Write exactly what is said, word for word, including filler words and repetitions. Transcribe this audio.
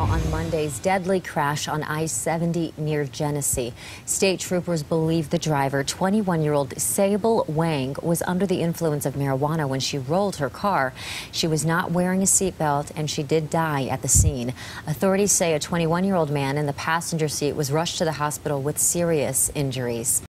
now on Monday's deadly crash on I seventy near Genesee. State troopers believe the driver, twenty-one-year-old Sable Wang, was under the influence of marijuana when she rolled her car. She was not wearing a seatbelt and she did die at the scene. Authorities say a twenty-one-year-old man in the passenger seat was rushed to the hospital with serious injuries.